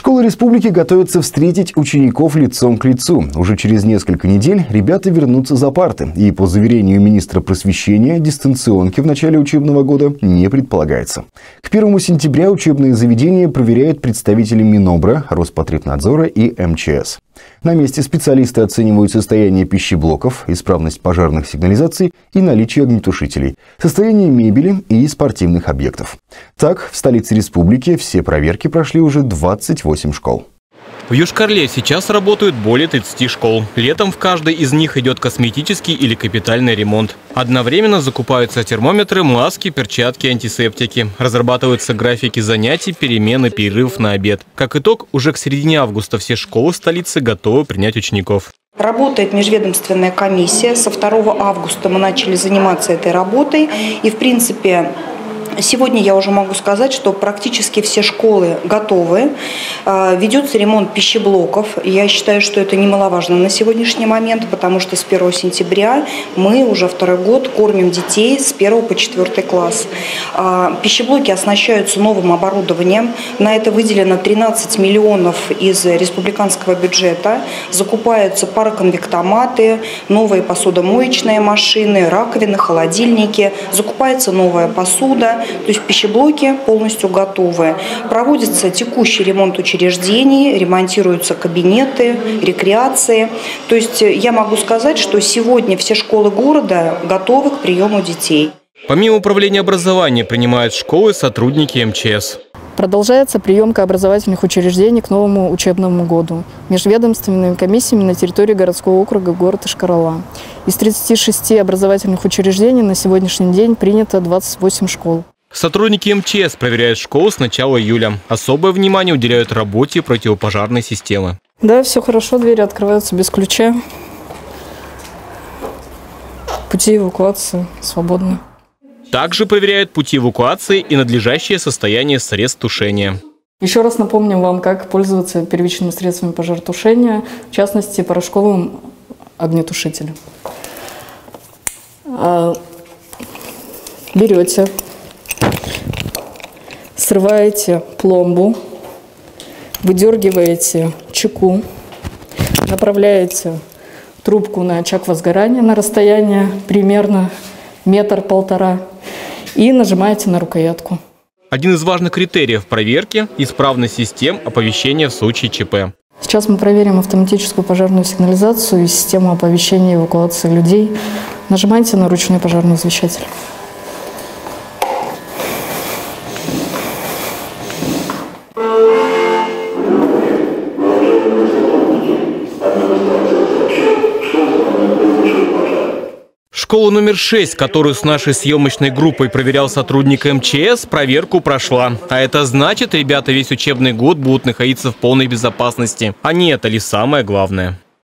Школы республики готовятся встретить учеников лицом к лицу. Уже через несколько недель ребята вернутся за парты. И по заверению министра просвещения, дистанционки в начале учебного года не предполагается. К 1 сентября учебные заведения проверяют представители Минобра, Роспотребнадзора и МЧС. На месте специалисты оценивают состояние пищеблоков, исправность пожарных сигнализаций и наличие огнетушителей, состояние мебели и спортивных объектов. Так, в столице республики все проверки прошли уже 28 школ. В Йошкар-Оле сейчас работают более 30 школ. Летом в каждой из них идет косметический или капитальный ремонт. Одновременно закупаются термометры, маски, перчатки, антисептики. Разрабатываются графики занятий, перемены, перерыв на обед. Как итог, уже к середине августа все школы столицы готовы принять учеников. Работает межведомственная комиссия. Со 2 августа мы начали заниматься этой работой. И, в принципе, сегодня я уже могу сказать, что практически все школы готовы. Ведется ремонт пищеблоков. Я считаю, что это немаловажно на сегодняшний момент, потому что с 1 сентября мы уже второй год кормим детей с 1 по 4 класс. Пищеблоки оснащаются новым оборудованием. На это выделено 13 миллионов из республиканского бюджета. Закупаются пароконвектоматы, новые посудомоечные машины, раковины, холодильники. Закупается новая посуда. То есть пищеблоки полностью готовы. Проводится текущий ремонт учреждений, ремонтируются кабинеты, рекреации. То есть я могу сказать, что сегодня все школы города готовы к приему детей. Помимо управления образования принимают школы сотрудники МЧС. Продолжается приемка образовательных учреждений к новому учебному году межведомственными комиссиями на территории городского округа город Йошкар-Ола. Из 36 образовательных учреждений на сегодняшний день принято 28 школ. Сотрудники МЧС проверяют школу с начала июля. Особое внимание уделяют работе противопожарной системы. Да, все хорошо, двери открываются без ключа. Пути эвакуации свободны. Также проверяют пути эвакуации и надлежащее состояние средств тушения. Еще раз напомним вам, как пользоваться первичными средствами пожаротушения, в частности, порошковым огнетушителем. Берете, срываете пломбу, выдергиваете чеку, направляете трубку на очаг возгорания на расстояние примерно 1–1,5 метра и нажимаете на рукоятку. Один из важных критериев проверки – исправность систем оповещения в случае ЧП. Сейчас мы проверим автоматическую пожарную сигнализацию и систему оповещения и эвакуации людей. Нажимайте на ручной пожарный извещатель. Школа номер 6, которую с нашей съемочной группой проверял сотрудник МЧС, проверку прошла. А это значит, ребята весь учебный год будут находиться в полной безопасности. А не это ли самое главное?